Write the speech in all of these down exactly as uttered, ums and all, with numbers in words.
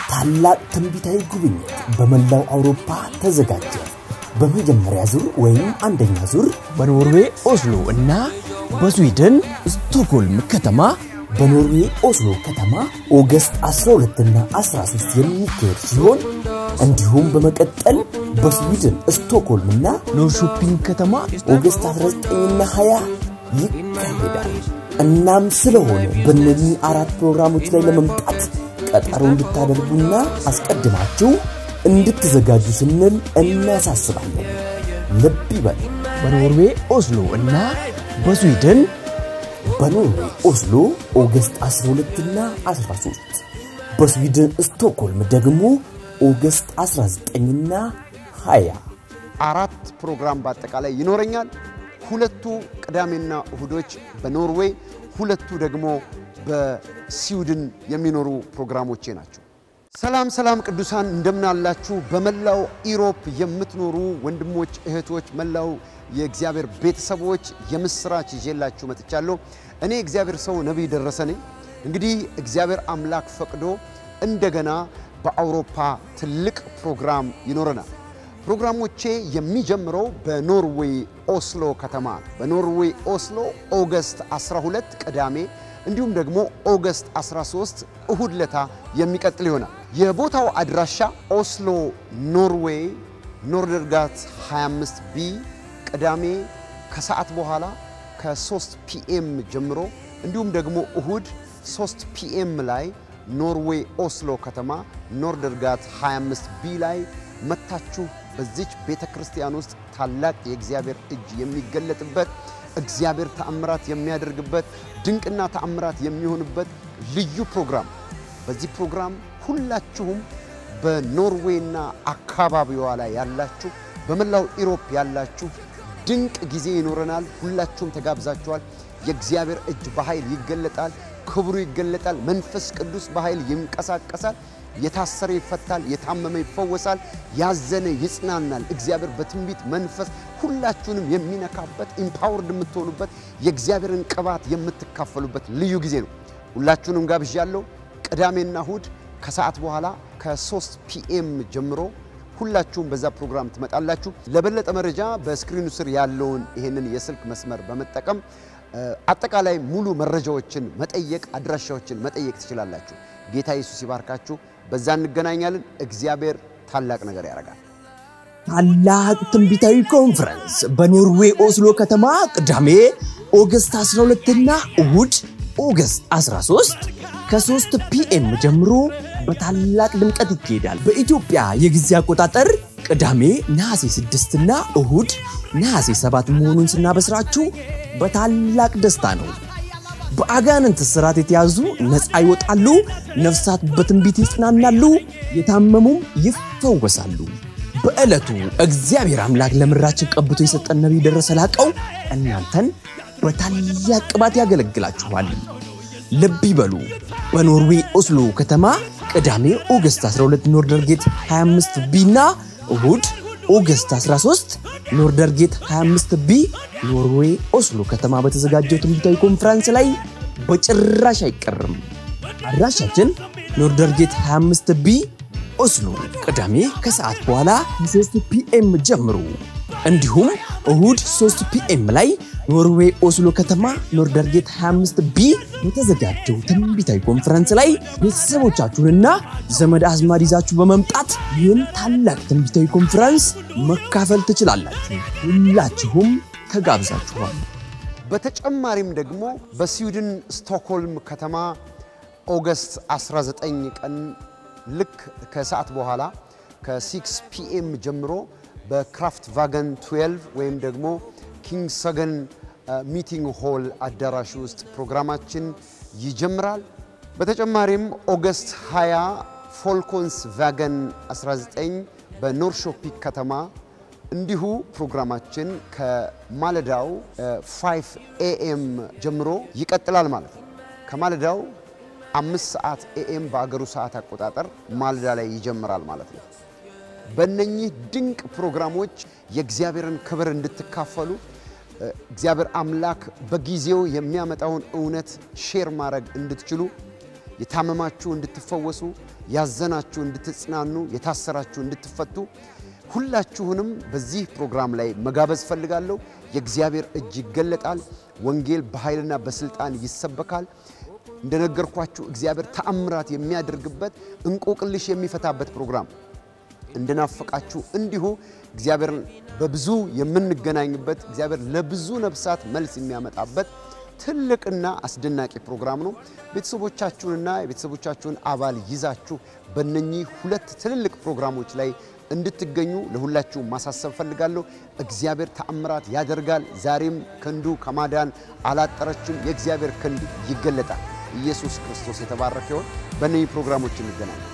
ታላቅ ትንቢታዊ ጉብኝት በመላው አውሮፓ ተዘጋጀ። በመጀመሪያ ዙር ወይም አንደኛ ዙር በኖርዌይ ኦስሎ እና በስዊድን ስቶክሆልም ከተማ በኖርዌይ ኦስሎ ከተማ ኦገስት አስራ ሁለት እና አስራ ሶስት የሚካሄድ ሲሆን እንዲሁም በመቀጠል በስዊድን ስቶክሆልም እና ኖርሾፒንግ ከተማ ኦገስት አስራ ዘጠኝ እና ሃያ ይካሄዳል። እናም ስለሆነ በእነዚህ አራት ፕሮግራሞች ላይ ለመምጣት ቀጠሮ እንድታደርጉና አስቀድማችሁ እንድትዘጋጁ ስንል እናሳስባለን። ልብ ይበል። በኖርዌይ ኦስሎ እና በስዊድን በኖርዌይ ኦስሎ ኦገስት አስራ ሁለት እና አስራ ሶስት በስዊድን ስቶክሆልም ደግሞ ኦገስት አስራ ዘጠኝ እና ሃያ አራት ፕሮግራም በአጠቃላይ ይኖረኛል። ሁለቱ ቅዳሜና እሁዶች በኖርዌይ ሁለቱ ደግሞ በስዊድን የሚኖሩ ፕሮግራሞቼ ናቸው። ሰላም ሰላም ቅዱሳን እንደምናላችሁ በመላው ኢሮፕ የምትኖሩ ወንድሞች እህቶች መላው የእግዚአብሔር ቤተሰቦች የምስራች ይዤላችሁ መጥቻለሁ። እኔ እግዚአብሔር ሰው ነብይ ደረሰ ነኝ። እንግዲህ እግዚአብሔር አምላክ ፈቅዶ እንደገና በአውሮፓ ትልቅ ፕሮግራም ይኖረናል። ፕሮግራሞቼ የሚጀምረው በኖርዌይ ኦስሎ ከተማ በኖርዌይ ኦስሎ ኦገስት አስራ ሁለት ቅዳሜ እንዲሁም ደግሞ ኦገስት አስራ ሶስት እሁድ ለታ የሚቀጥል ይሆናል። የቦታው አድራሻ ኦስሎ ኖርዌይ ኖርደርጋት ሃያ አምስት ቢ ቅዳሜ ከሰዓት በኋላ ከ3 ፒኤም ጀምሮ እንዲሁም ደግሞ እሁድ ሶስት ፒኤም ላይ ኖርዌይ ኦስሎ ከተማ ኖርደርጋት ሃያ አምስት ቢ ላይ መታችሁ በዚች ቤተክርስቲያን ውስጥ ታላቅ የእግዚአብሔር እጅ የሚገለጥበት እግዚአብሔር ተአምራት የሚያደርግበት ድንቅና ተአምራት የሚሆንበት ልዩ ፕሮግራም። በዚህ ፕሮግራም ሁላችሁም በኖርዌይና አካባቢዋ ላይ ያላችሁ በመላው ኢሮፕ ያላችሁ ድንቅ ጊዜ ይኖረናል። ሁላችሁም ተጋብዛችኋል። የእግዚአብሔር እጅ በኃይል ይገለጣል፣ ክብሩ ይገለጣል፣ መንፈስ ቅዱስ በኃይል ይንቀሳቀሳል። የታሰረ ይፈታል፣ የታመመ ይፈወሳል፣ ያዘነ ይጽናናል። እግዚአብሔር በትንቢት መንፈስ ሁላችሁንም የሚነካበት ኢምፓወርድ የምትሆኑበት የእግዚአብሔርን ቅባት የምትካፈሉበት ልዩ ጊዜ ነው። ሁላችሁንም ጋብዣለሁ። ቅዳሜና እሁድ ከሰዓት በኋላ ከ3 ፒኤም ጀምሮ ሁላችሁም በዛ ፕሮግራም ትመጣላችሁ። ለበለጠ መረጃ በስክሪኑ ስር ያለውን ይሄንን የስልክ መስመር በመጠቀም አጠቃላይ ሙሉ መረጃዎችን መጠየቅ አድራሻዎችን መጠየቅ ትችላላችሁ። ጌታ ኢየሱስ ይባርካችሁ። በዛ እንገናኛለን። እግዚአብሔር ታላቅ ነገር ያደርጋል። ታላቅ ትንቢታዊ ኮንፈረንስ በኖርዌይ ኦስሎ ከተማ ቅዳሜ ኦገስት አስራ ሁለት እና እሁድ ኦገስት አስራ ሶስት ከ3 ፒኤም ጀምሮ በታላቅ ድምቀት ይካሄዳል። በኢትዮጵያ የጊዜ አቆጣጠር ቅዳሜ ነሐሴ ስድስት እና እሁድ ነሐሴ ሰባት መሆኑን ስናበስራችሁ በታላቅ ደስታ ነው። በአጋንንት ስራት የተያዙ ነፃ ይወጣሉ፣ ነፍሳት በትንቢት ይጽናናሉ፣ የታመሙም ይፈወሳሉ። በእለቱ እግዚአብሔር አምላክ ለምራችን ቀብቶ የሰጠን ነብይ ደረሰ ላቀው እናንተን በታላቅ ቅባት ያገለግላችኋል። ልብ ይበሉ። በኖርዌይ ኦስሎ ከተማ ቅዳሜ ኦገስት አስራ ሁለት ኖርደርጌት ሃያ አምስት ቢ እና እሁድ ኦገስት አስራ ሶስት ኖርደርጌት ሃያ አምስት ቢ ኖርዌይ ኦስሎ ከተማ በተዘጋጀው ትንቢታዊ ኮንፈረንስ ላይ በጭራሽ አይቀርም። አድራሻችን ኖርደርጌት ሃያ አምስት ቢ ኦስሎ ቅዳሜ ከሰዓት በኋላ ከ3 ፒኤም ጀምሮ እንዲሁም እሁድ ሶስት ፒኤም ላይ ኖርዌይ ኦስሎ ከተማ ኖርደርጌት ሃያ አምስት ቢ በተዘጋጀው ትንቢታዊ ኮንፈረንስ ላይ ቤተሰቦቻችሁንና ዘመድ አዝማድ ይዛችሁ በመምጣት ይህን ታላቅ ትንቢታዊ ኮንፈረንስ መካፈል ትችላላችሁ። ሁላችሁም ተጋብዛችኋል። በተጨማሪም ደግሞ በስዊድን ስቶክሆልም ከተማ ኦገስት አስራ ዘጠኝ ቀን ልክ ከሰዓት በኋላ ከ6 ፒኤም ጀምሮ በክራፍት ቫገን ሁለት ወይም ደግሞ ኪንግ ሰገን ሚቲንግ ሆል አዳራሽ ውስጥ ፕሮግራማችን ይጀምራል። በተጨማሪም ኦገስት ሃያ ፎልኮንስ ቫገን አስራ ዘጠኝ በኖርሾፒንግ ከተማ እንዲሁ ፕሮግራማችን ከማለዳው ፋይቭ ኤኤም ጀምሮ ይቀጥላል ማለት ነው። ከማለዳው አምስት ሰዓት ኤኤም በአገሩ ሰዓት አቆጣጠር ማለዳ ላይ ይጀምራል ማለት ነው። በእነኚህ ድንቅ ፕሮግራሞች የእግዚአብሔርን ክብር እንድትካፈሉ እግዚአብሔር አምላክ በጊዜው የሚያመጣውን እውነት ሼር ማድረግ እንድትችሉ የታመማችሁ እንድትፈወሱ ያዘናችሁ እንድትጽናኑ የታሰራችሁ እንድትፈቱ ሁላችሁንም በዚህ ፕሮግራም ላይ መጋበዝ ፈልጋለሁ የእግዚአብሔር እጅ ይገለጣል ወንጌል በኃይልና በስልጣን ይሰበካል እንደነገርኳችሁ እግዚአብሔር ተአምራት የሚያደርግበት እንቆቅልሽ የሚፈታበት ፕሮግራም እንደናፈቃችሁ እንዲሁ እግዚአብሔርን በብዙ የምንገናኝበት እግዚአብሔር ለብዙ ነፍሳት መልስ የሚያመጣበት ትልቅና አስደናቂ ፕሮግራም ነው ቤተሰቦቻችሁንና የቤተሰቦቻችሁን አባል ይዛችሁ በእነኚህ ሁለት ትልልቅ ፕሮግራሞች ላይ እንድትገኙ ለሁላችሁ ማሳሰብ ፈልጋለሁ እግዚአብሔር ተአምራት ያደርጋል ዛሬም ክንዱ ከማዳን አላጠረችም የእግዚአብሔር ክንድ ይገለጣል ኢየሱስ ክርስቶስ የተባረከ ይሁን በእነኚህ ፕሮግራሞች እንገናኛለን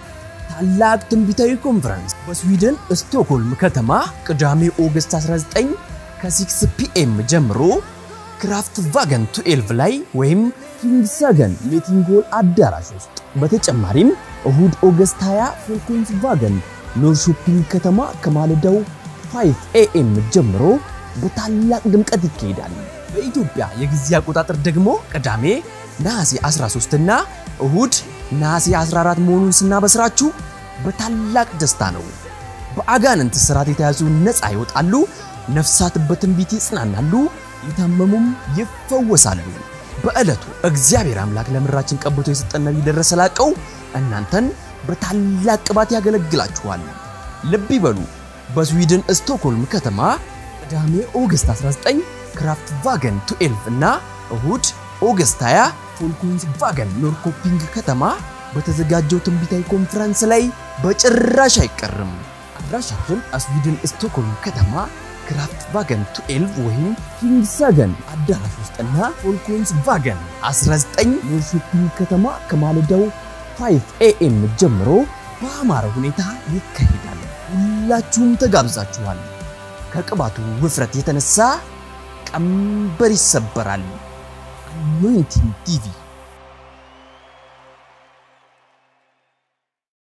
ታላቅ ትንቢታዊ ኮንፈረንስ በስዊድን ስቶክሆልም ከተማ ቅዳሜ ኦገስት አስራ ዘጠኝ ከ6 ፒኤም ጀምሮ ክራፍት ቫገን twelve ላይ ወይም ኪንግሰገን ሚቲንግ ሆል አዳራሽ ውስጥ በተጨማሪም እሁድ ኦገስት ሃያ ፎልኮንስ ቫገን ኖርሾፒንግ ከተማ ከማለዳው five ኤኤም ጀምሮ በታላቅ ድምቀት ይካሄዳል በኢትዮጵያ የጊዜ አቆጣጠር ደግሞ ቅዳሜ ነሐሴ አስራ ሶስት እና እሁድ ነሐሴ አስራ አራት መሆኑን ስናበስራችሁ በታላቅ ደስታ ነው በአጋንንት ስራት የተያዙ ነፃ ይወጣሉ ነፍሳት በትንቢት ይጽናናሉ የታመሙም ይፈወሳሉ በእለቱ እግዚአብሔር አምላክ ለምራችን ቀብቶ የሰጠን ነብይ ደረሰ ላቀው እናንተን በታላቅ ቅባት ያገለግላችኋል ልብ ይበሉ በስዊድን ስቶክሆልም ከተማ ቅዳሜ ኦገስት አስራ ዘጠኝ ክራፍት ቫገን twelve እና እሁድ ኦገስት ሃያ ፎልኮንስ ቫገን ኖርኮፒንግ ከተማ በተዘጋጀው ትንቢታዊ ኮንፈረንስ ላይ በጭራሽ አይቀርም አድራሻችን ስዊድን ስቶክሆልም ከተማ ክራፍት ቫገን twelve ወይም ኪንግሰገን አዳራሽ ውስጥና ፎልኮንስ ቫገን አስራ ዘጠኝ ኖርሾፒንግ ከተማ ከማለዳው five ኤኤም ጀምሮ በአማረ ሁኔታ ይካሄዳል ሁላችሁም ተጋብዛችኋል ከቅባቱ ውፍረት የተነሳ ቀንበር ይሰበራል anointing ቲቪ